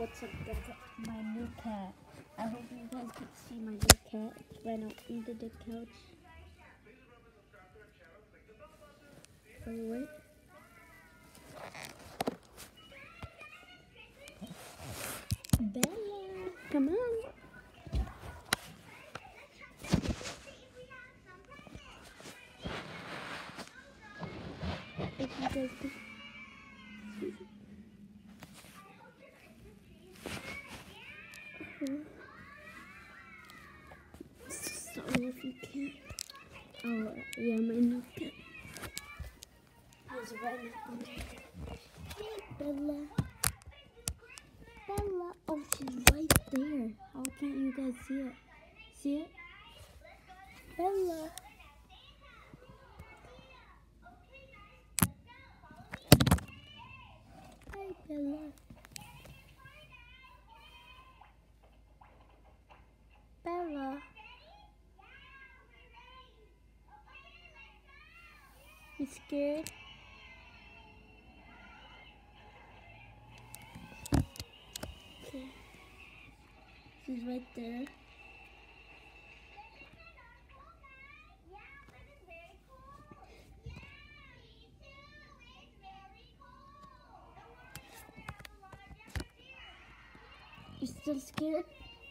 What's up, guys? My new cat. I hope you guys can see my new cat. It's right out under the couch. Wait. Bella, come on. If you guys can. Sorry if you can't. Oh, yeah, my new cat. He's right now. Hey, Bella. Bella. Oh, she's right there. How can't you guys see it? See it? Bella. Hi, Bella. Bella. You scared? Okay. She's right there. You still scared?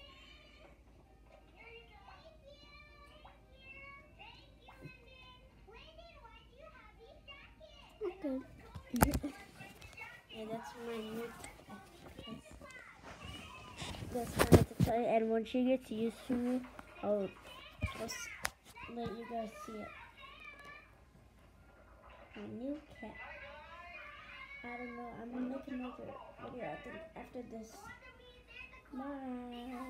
Okay. Yeah, that's my new cat. That's my to tell you. And when she gets used to me, I'll just let you guys see it. My new cat. I don't know. I'm gonna make another video after this. Bye.